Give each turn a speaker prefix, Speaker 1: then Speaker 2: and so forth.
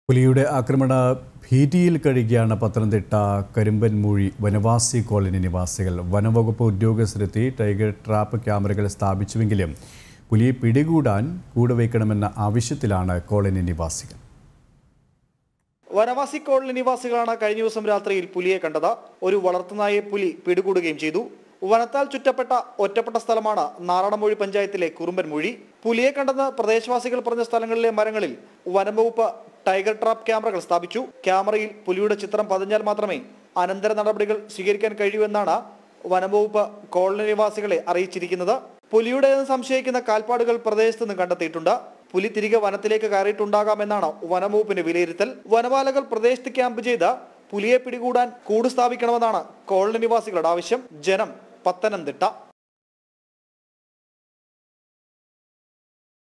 Speaker 1: പുലിയുടെ ആക്രമണ ഭീതിയിൽ കഴിയുകയാണ് പത്തനംതിട്ട കരിമ്പൻമൂഴി വനവാസി കോളനി നിവാസികൾ. വനംവകുപ്പ് ഉദ്യോഗസ്ഥരെത്തി ടൈഗർ ട്രാപ്പ് ക്യാമറകൾ സ്ഥാപിച്ചുവെങ്കിലും പുലിയെ പിടികൂടാൻ കൂടെവയ്ക്കണമെന്ന ആവശ്യത്തിലാണ് കോളനി നിവാസികൾ.
Speaker 2: വനവാസി കോളനി നിവാസികളാണ് കഴിഞ്ഞ ദിവസം രാത്രിയിൽ പുലിയെ കണ്ടത്. ഒരു വളർത്തുനായെ പുലി പിടികൂടുകയും ചെയ്തു. വനത്താൽ ചുറ്റപ്പെട്ട ഒറ്റപ്പെട്ട സ്ഥലമാണ് നാറാണമൂഴി പഞ്ചായത്തിലെ കുറുമ്പൻമൂഴി. പുലിയെ കണ്ടെന്ന് പ്രദേശവാസികൾ പറഞ്ഞ സ്ഥലങ്ങളിലെ മരങ്ങളിൽ വനംവകുപ്പ് ടൈഗർ ട്രാപ്പ് ക്യാമറകൾ സ്ഥാപിച്ചു. ക്യാമറയിൽ പുലിയുടെ ചിത്രം പതിഞ്ഞാൽ മാത്രമേ അനന്തര നടപടികൾ സ്വീകരിക്കാൻ കഴിയൂ എന്നാണ് വനംവകുപ്പ് കോളനി നിവാസികളെ അറിയിച്ചിരിക്കുന്നത്. പുലിയുടേതെന്ന് സംശയിക്കുന്ന കാൽപ്പാടുകൾ പ്രദേശത്ത് നിന്ന് കണ്ടെത്തിയിട്ടുണ്ട്. പുലി തിരികെ വനത്തിലേക്ക് കയറിയിട്ടുണ്ടാകാമെന്നാണ് വനംവകുപ്പിന്റെ വിലയിരുത്തൽ. വനപാലകർ പ്രദേശത്ത് ക്യാമ്പ് ചെയ്ത് പുലിയെ പിടികൂടാൻ കൂട് സ്ഥാപിക്കണമെന്നാണ് കോളനി നിവാസികളുടെ ആവശ്യം. ജനം, പത്തനംതിട്ട.